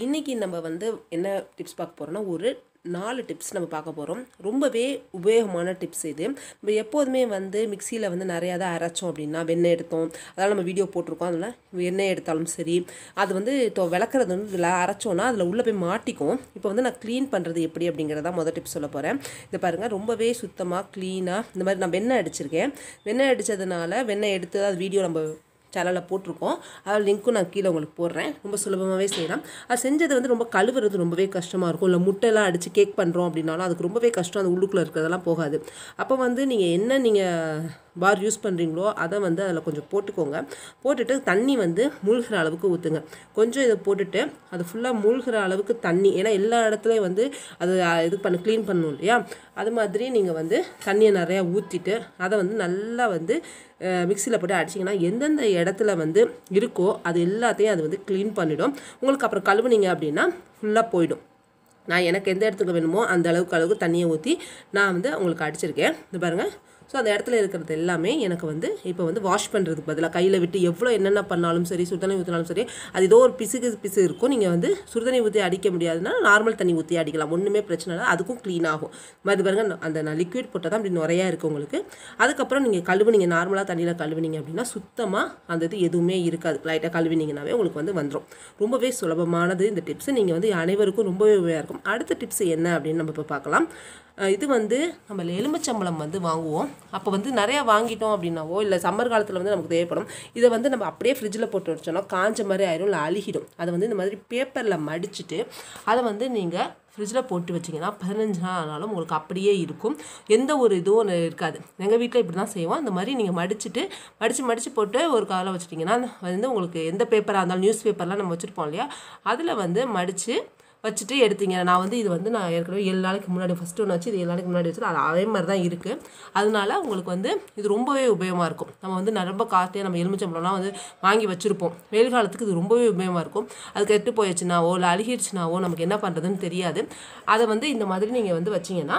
இன்றைக்கி நம்ம வந்து என்ன டிப்ஸ் பார்க்க போகிறோம்னா ஒரு 4 டிப்ஸ் நம்ம பார்க்க போகிறோம். ரொம்பவே உபயோகமான டிப்ஸ் இது. நம்ம எப்போதுமே வந்து மிக்சியில் வந்து நிறையா தான் அரைச்சோம் அப்படின்னா வெண்ணெய் எடுத்தோம், அதனால் நம்ம வீடியோ போட்டிருக்கோம். அதில் வெண்ணெய் எடுத்தாலும் சரி, அது வந்து இப்போ விளக்குறது வந்து இதில் அரைச்சோன்னா அதில் உள்ளே போய் மாட்டிக்கும். இப்போ வந்து நான் க்ளீன் பண்ணுறது எப்படி அப்படிங்கிறத மொதல் டிப்ஸ் சொல்ல போகிறேன். இதை பாருங்கள், ரொம்பவே சுத்தமாக க்ளீனாக இந்த மாதிரி நான் வெண்ணெய் அடிச்சிருக்கேன். வெண்ணெய் அடித்ததுனால வெண்ணெய் எடுத்து அது வீடியோ நம்ம சேனலில் போட்டிருக்கோம். அதில் லிங்க்கும் நான் கீழே உங்களுக்கு போடுறேன். ரொம்ப சுலபமாகவே செய்யலாம். அது செஞ்சது வந்து ரொம்ப கழுவுறது ரொம்பவே கஷ்டமாக இருக்கும். இல்லை முட்டைலாம் அடித்து கேக் பண்ணுறோம் அப்படின்னாலும் அதுக்கு ரொம்பவே கஷ்டம். அந்த உள்ளுக்குள்ளே இருக்கிறதெல்லாம் போகாது. அப்போ வந்து நீங்கள் பார் யூஸ் பண்ணுறீங்களோ அதை வந்து அதில் கொஞ்சம் போட்டுக்கோங்க. போட்டுட்டு தண்ணி வந்து மூழ்கிற அளவுக்கு ஊற்றுங்க. கொஞ்சம் இதை போட்டுட்டு அது ஃபுல்லாக மூழ்கிற அளவுக்கு தண்ணி, ஏன்னா எல்லா இடத்துலையும் வந்து அது க்ளீன் பண்ணணும் இல்லையா? அது மாதிரி நீங்கள் வந்து தண்ணியை நிறையா ஊற்றிட்டு அதை வந்து நல்லா வந்து மிக்சியில் போட்டு அடிச்சிங்கன்னா எந்தெந்த இடத்துல வந்து இருக்கோ அது எல்லாத்தையும் அது வந்து க்ளீன் பண்ணிவிடும். உங்களுக்கு அப்புறம் கழுவுனீங்க அப்படின்னா ஃபுல்லாக போயிடும். நான் எனக்கு எந்த இடத்துக்கு வேணுமோ அந்த அளவுக்கு தண்ணியை ஊற்றி நான் வந்து உங்களுக்கு அடிச்சிருக்கேன். இது பாருங்கள். ஸோ அந்த இடத்துல இருக்கிறது எல்லாமே எனக்கு வந்து இப்போ வந்து வாஷ் பண்ணுறதுக்கு பதிலாக கையில் விட்டு எவ்வளோ என்னென்ன பண்ணாலும் சரி, சுடுதண்ணி ஊற்றினாலும் சரி, அது ஏதோ ஒரு பிசு இருக்கும். நீங்கள் வந்து சுடுதண்ணி ஊற்றி அடிக்க முடியாதுன்னா நார்மல் தண்ணி ஊற்றி அடிக்கலாம், ஒன்றுமே பிரச்சனை இல்லை. அதுக்கும் க்ளீன் ஆகும். மாதிரி பாருங்கள், அந்த நான் லிக்விட் போட்டால் தான் அப்படி நிறையா இருக்குது உங்களுக்கு. அதுக்கப்புறம் நீங்கள் கழுவுனீங்க, நார்மலாக தண்ணியில் கழுவுனீங்க அப்படின்னா சுத்தமாக அந்த இது எதுவுமே இருக்காது. லைட்டாக கழுவினீங்கன்னாவே உங்களுக்கு வந்து வந்துடும். ரொம்பவே சுலபமானது இந்த டிப்ஸ். நீங்கள் வந்து அனைவருக்கும் ரொம்பவே உபயோகம் இருக்கும். அடுத்த டிப்ஸ் என்ன அப்படின்னு நம்ம இப்போ பார்க்கலாம். இது வந்து நம்ம எலுமிச்சம்பழம் வந்து வாங்குவோம். அப்போ வந்து நிறையா வாங்கிட்டோம் அப்படின்னாவோ இல்லை சம்மர் காலத்தில் வந்து நமக்கு தேவைப்படும். இதை வந்து நம்ம அப்படியே ஃப்ரிட்ஜில் போட்டு வச்சோன்னா காஞ்ச மாதிரி ஆயிரும், இல்லை அழுகிடும். அதை வந்து இந்த மாதிரி பேப்பரில் மடிச்சுட்டு அதை வந்து நீங்கள் ஃப்ரிட்ஜில் போட்டு வச்சிங்கன்னா 15 நாள் ஆனாலும் உங்களுக்கு அப்படியே இருக்கும். எந்த ஒரு இதுவும் இருக்காது. எங்கள் வீட்டில் இப்படி தான் செய்வோம். இந்த மாதிரி நீங்கள் மடித்து போட்டு ஒரு காலம் வச்சுட்டிங்கன்னா வந்து உங்களுக்கு எந்த பேப்பராக இருந்தாலும், நியூஸ் பேப்பர்லாம் நம்ம வச்சுருப்போம் இல்லையா, அதில் வந்து மடித்து வச்சுட்டு எடுத்தீங்க. நான் வந்து இது வந்து நான் ஏற்கனவே 7 நாளைக்கு முன்னாடி ஃபஸ்ட்டு ஒன்று வச்சு இது 7 நாளைக்கு முன்னாடி வச்சு அது அதே மாதிரி தான் இருக்குது. அதனால உங்களுக்கு வந்து இது ரொம்பவே உபயோகமாக இருக்கும். நம்ம வந்து ரொம்ப காஸ்ட்லியாக நம்ம எலுமிச்சம்பழம்லாம் வந்து வாங்கி வச்சுருப்போம். வெயில் காலத்துக்கு இது ரொம்பவே உபயோகமாக இருக்கும். அது கெட்டு போயிடுச்சுனாவோ இல்லை அழுகிடுச்சுனாவோ நமக்கு என்ன பண்ணுறதுன்னு தெரியாது. அதை வந்து இந்த மாதிரி நீங்கள் வந்து வச்சிங்கன்னா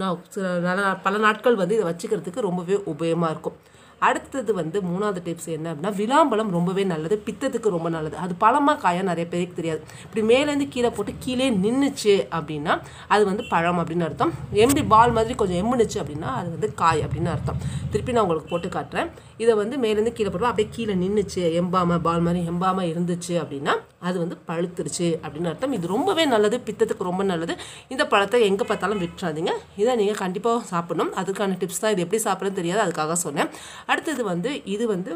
பல நாட்கள் வந்து இதை வச்சுக்கிறதுக்கு ரொம்பவே உபயோகமாக இருக்கும். அடுத்தது வந்து 3வது டிப்ஸ் என்ன அப்படின்னா, விளாம்பழம் ரொம்பவே நல்லது, பித்தத்துக்கு ரொம்ப நல்லது. அது பழமாக காயாக நிறைய பேருக்கு தெரியாது. இப்படி மேலேருந்து கீழே போட்டு கீழே நின்றுச்சு அப்படின்னா அது வந்து பழம் அப்படின்னு அர்த்தம். எம்பி பால் மாதிரி கொஞ்சம் எம்முனுச்சு அப்படின்னா அது வந்து காய் அப்படின்னு அர்த்தம். திருப்பி நான் உங்களுக்கு போட்டு காட்டுறேன். இதை வந்து மேலேருந்து கீழே போட்டு அப்படியே கீழே நின்றுச்சு, எம்பாமல் பால் மாதிரி எம்பாமல் இருந்துச்சு அப்படின்னா அது வந்து பழுத்துருச்சு அப்படின்னு அர்த்தம். இது ரொம்பவே நல்லது, பித்தத்துக்கு ரொம்ப நல்லது. இந்த பழத்தை எங்கே பார்த்தாலும் விட்டுறாதீங்க. இதை நீங்கள் கண்டிப்பாக சாப்பிடணும். அதுக்கான டிப்ஸ் தான். இது எப்படி சாப்பிட்றதுன்னு தெரியாது, அதுக்காக சொன்னேன். அடுத்தது வந்து இது வந்து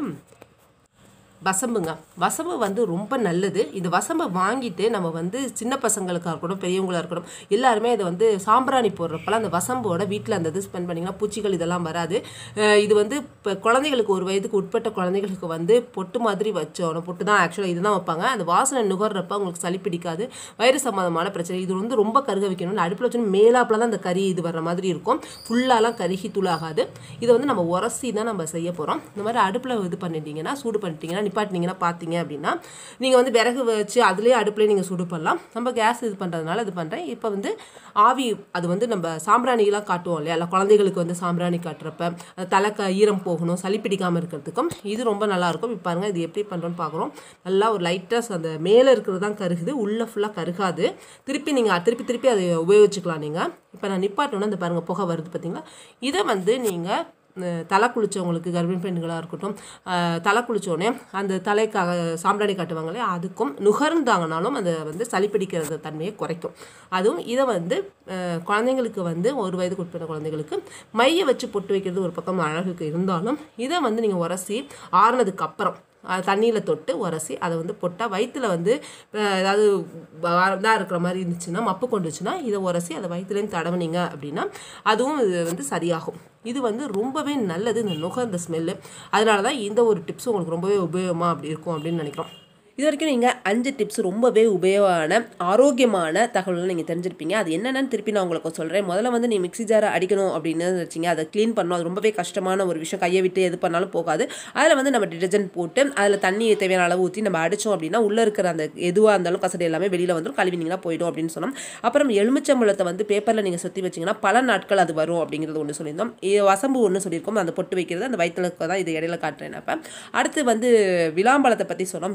வசம்புங்க. வசம்பு வந்து ரொம்ப நல்லது. இந்த வசம்பை வாங்கிட்டு நம்ம வந்து சின்ன பசங்களுக்காக இருக்கட்டும், பெரியவங்களாக இருக்கட்டும், எல்லாருமே இதை வந்து சாம்பிராணி போடுறப்பெல்லாம் அந்த வசம்போட வீட்டில் அந்த இது ஸ்பெண்ட் பண்ணிங்கன்னா பூச்சிகள் இதெல்லாம் வராது. இது வந்து இப்போ குழந்தைகளுக்கு 1 வயதுக்கு உட்பட்ட குழந்தைகளுக்கு வந்து பொட்டு மாதிரி வச்சோம். பொட்டு தான் ஆக்சுவலாக இதுதான் வைப்பாங்க. அந்த வாசனை நுகர்றப்ப உங்களுக்கு சளி பிடிக்காது, வயிறு சம்மந்தமான பிரச்சனை. இது வந்து ரொம்ப கருக வைக்கணும். அடுப்பில் வச்சு மேலாப்பில் தான் அந்த கறி இது வர்ற மாதிரி இருக்கும். ஃபுல்லாலாம் கருகி தூளாகாது. இதை வந்து நம்ம உரசி தான் நம்ம செய்ய போகிறோம். இந்த மாதிரி அடுப்பில் இது பண்ணிட்டீங்கன்னா, சூடு பண்ணிட்டீங்கன்னா, நிப்பாட்டினீங்கன்னா பார்த்தீங்க அப்படின்னா நீங்கள் வந்து விறகு வச்சு அதுலேயே அடுப்புலேயே நீங்கள் சூடு பண்ணலாம். நம்ம கேஸ் இது பண்ணுறதுனால இது பண்ணுறேன். இப்போ வந்து ஆவி, அது வந்து நம்ம சாம்பிராணிலாம் காட்டுவோம் இல்லையா, இல்லை குழந்தைகளுக்கு வந்து சாம்பிராணி காட்டுறப்ப அந்த தலைக்க ஈரம் போகணும், சளி பிடிக்காமல் இருக்கிறதுக்கும் இது ரொம்ப நல்லாயிருக்கும். இப்போ பாருங்கள், இது எப்படி பண்ணுறோன்னு பார்க்குறோம். நல்லா ஒரு லைட்டாக அந்த மேலே இருக்கிறது தான் கருகுது, உள்ளே ஃபுல்லாக கருகாது. நீங்கள் திருப்பி அதை உபயோகிச்சுக்கலாம். நீங்கள் இப்போ நான் நிப்பாட்டோன்னா இந்த பாருங்கள் புகை வருது பார்த்தீங்களா. இதை வந்து நீங்கள் தலை குளித்தவங்களுக்கு, கர்ப்பிணி பெண்களாக இருக்கட்டும், தலை குளித்தோடனே அந்த தலைக்காக சாம்பிராணி காட்டுவாங்களே, அதுக்கும் நுகர்ந்தாங்கனாலும் அதை வந்து சளி பிடிக்கிற தன்மையை குறைக்கும். அதுவும் இதை வந்து குழந்தைங்களுக்கு வந்து 1 வயதுக்கு உட்பட்ட குழந்தைங்களுக்கு மைய வச்சு பொட்டு வைக்கிறது ஒரு பக்கம் அழகுக்கு இருந்தாலும், இதை வந்து நீங்கள் உரசி ஆறுனதுக்கு அப்புறம் தண்ணியில் தொட்டு உரசி அதை வந்து போட்டால் வயிற்றில் வந்து ஏதாவது இதாக இருக்கிற மாதிரி இருந்துச்சுன்னா, மப்பு கொண்டுச்சுன்னா இதை உரசி அதை வயிற்றுலேருந்து தடவுனீங்க அப்படின்னா அதுவும் இது வந்து சரியாகும். இது வந்து ரொம்பவே நல்லது, இந்த நுகர்ந்த ஸ்மெல்லு. அதனால தான் இந்த ஒரு டிப்ஸ் உங்களுக்கு ரொம்பவே உபயோகமாக அப்படி இருக்கும் அப்படின்னு நினைக்கிறோம். இது வரைக்கும் நீங்கள் 5 டிப்ஸ் ரொம்பவே உபயோகமான ஆரோக்கியமான தகவல்கள் நீங்கள் தெரிஞ்சிருப்பீங்க. அது என்னென்னு திருப்பி நான் உங்களுக்கு சொல்கிறேன். முதல்ல வந்து நீ மிக்ஸி ஜாரை அடிக்கணும் அப்படின்னு வச்சிங்க, அதை க்ளீன் பண்ணணும். அது ரொம்பவே கஷ்டமான ஒரு விஷயம். கையை விட்டு எது பண்ணாலும் போகாது. அதில் வந்து நம்ம டிடர்ஜென்ட் போட்டு அதில் தண்ணி தேவையான அளவு ஊற்றி நம்ம அடித்தோம் அப்படின்னா உள்ளே இருக்கிற அந்த எதுவாக இருந்தாலும் கசடு எல்லாமே வெளியில் வந்துடும், கழுவினீங்கன்னா போய்டும் அப்படின்னு சொன்னோம். அப்புறம் எலுமிச்சம்பழத்தை வந்து பேப்பரில் நீங்கள் சுற்றி வச்சிங்கன்னா பல நாட்கள் அது வரும் அப்படிங்கிறது ஒன்று சொல்லியிருந்தோம். வசம்பு ஒன்று சொல்லியிருக்கோம், அந்த பொட்டு வைக்கிறது அந்த வயிற்றுல தான் இது இடையில காட்டுறேன். அப்போ அடுத்து வந்து விளாம்பழத்தை பற்றி சொன்னோம். விளாம்பழம்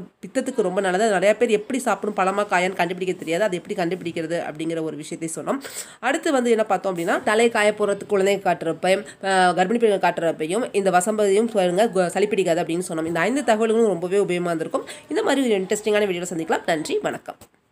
பித்தத்துக்கு ரொம்ப நல்லது. நிறையா பேர் எப்படி சாப்பிடும் பழமா காயான்னு கண்டுபிடிக்க தெரியாது. அது எப்படி கண்டுபிடிக்கிறது அப்படிங்கிற ஒரு விஷயத்தை சொன்னோம். அடுத்து வந்து என்ன பார்த்தோம் அப்படின்னா தலை காய போடுறதுக்கு குழந்தைங்க காட்டுறப்பையும் கர்ப்பிணி பெண்கள் காட்டுறப்பையும் இந்த வசம்பதியும் சளி பிடிக்காது அப்படின்னு சொன்னோம். இந்த 5 தகவல்களும் ரொம்பவே உபயோகமாக இருந்திருக்கும். இந்த மாதிரி ஒரு இன்ட்ரெஸ்டிங்கான வீடியோவில் சந்திக்கலாம். நன்றி, வணக்கம்.